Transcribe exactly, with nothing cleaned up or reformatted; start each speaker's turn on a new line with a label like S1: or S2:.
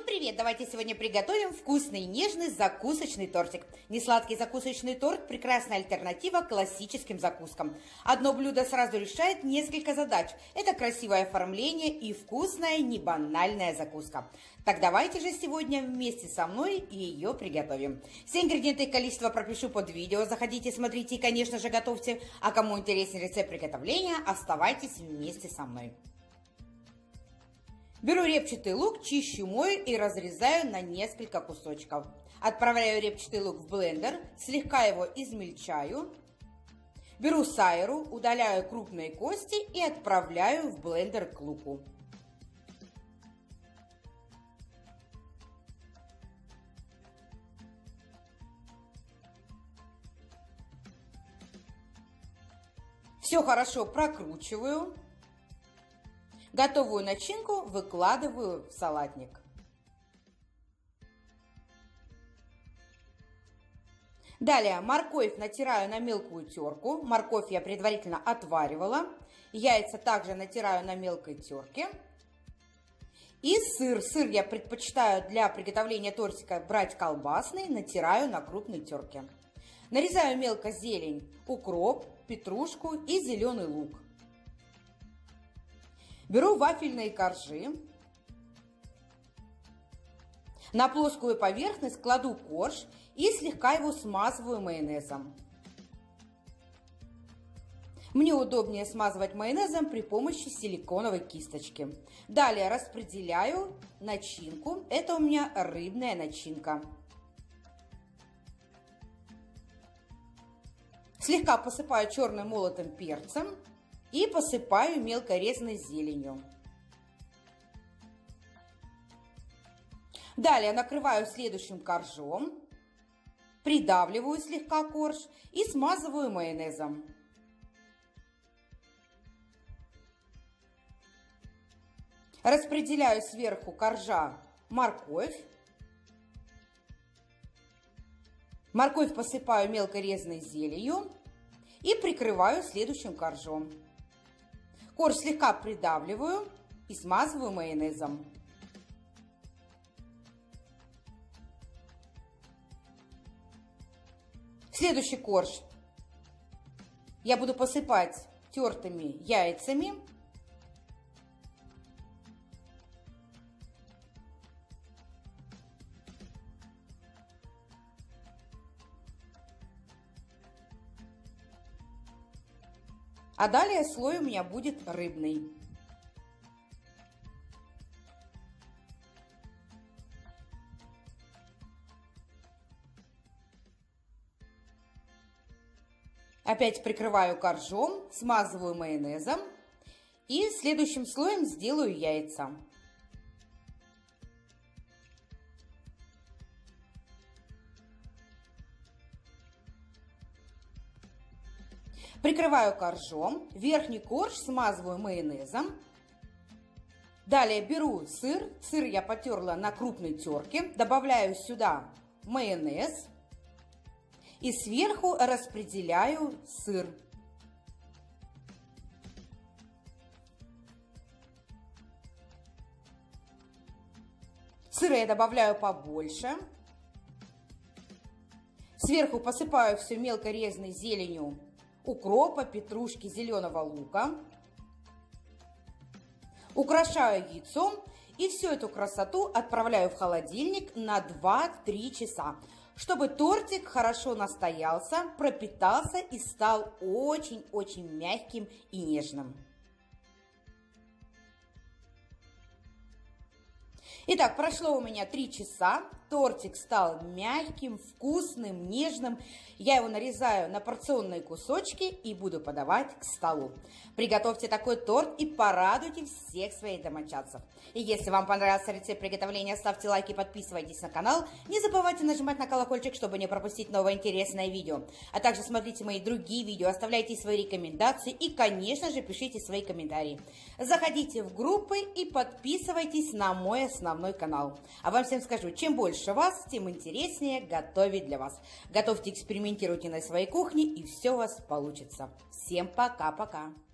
S1: привет! Давайте сегодня приготовим вкусный и нежный закусочный тортик. Несладкий закусочный торт – прекрасная альтернатива классическим закускам. Одно блюдо сразу решает несколько задач. Это красивое оформление и вкусная, не банальная закуска. Так давайте же сегодня вместе со мной ее приготовим. Все ингредиенты и количество пропишу под видео. Заходите, смотрите и, конечно же, готовьте. А кому интересен рецепт приготовления, оставайтесь вместе со мной. Беру репчатый лук, чищу, мою и разрезаю на несколько кусочков. Отправляю репчатый лук в блендер, слегка его измельчаю. Беру сайру, удаляю крупные кости и отправляю в блендер к луку. Все хорошо прокручиваю. Готовую начинку выкладываю в салатник. Далее морковь натираю на мелкую терку. Морковь я предварительно отваривала. Яйца также натираю на мелкой терке. И сыр. Сыр я предпочитаю для приготовления тортика брать колбасный. Натираю на крупной терке. Нарезаю мелко зелень, укроп, петрушку и зеленый лук. Беру вафельные коржи. На плоскую поверхность кладу корж и слегка его смазываю майонезом. Мне удобнее смазывать майонезом при помощи силиконовой кисточки. Далее распределяю начинку. Это у меня рыбная начинка. Слегка посыпаю черным молотым перцем. И посыпаю мелко резаной зеленью. Далее накрываю следующим коржом, придавливаю слегка корж и смазываю майонезом. Распределяю сверху коржа морковь. Морковь посыпаю мелко резаной зеленью и прикрываю следующим коржом. Корж слегка придавливаю и смазываю майонезом. Следующий корж я буду посыпать тертыми яйцами. А далее слой у меня будет рыбный. Опять прикрываю коржом, смазываю майонезом и следующим слоем сделаю яйца. Прикрываю коржом, верхний корж смазываю майонезом. Далее беру сыр, сыр я потерла на крупной терке, добавляю сюда майонез и сверху распределяю сыр. Сыра я добавляю побольше. Сверху посыпаю все мелко резаной зеленью укропа, петрушки, зеленого лука. Украшаю яйцом и всю эту красоту отправляю в холодильник на два-три часа, чтобы тортик хорошо настоялся, пропитался и стал очень-очень мягким и нежным. Итак, прошло у меня три часа, тортик стал мягким, вкусным, нежным. Я его нарезаю на порционные кусочки и буду подавать к столу. Приготовьте такой торт и порадуйте всех своих домочадцев. И если вам понравился рецепт приготовления, ставьте лайк и подписывайтесь на канал. Не забывайте нажимать на колокольчик, чтобы не пропустить новое интересное видео. А также смотрите мои другие видео, оставляйте свои рекомендации и, конечно же, пишите свои комментарии. Заходите в группы и подписывайтесь на мой основной канал. А вам всем скажу, чем больше вас, тем интереснее готовить для вас. Готовьте, экспериментируйте на своей кухне, и все у вас получится. Всем пока-пока!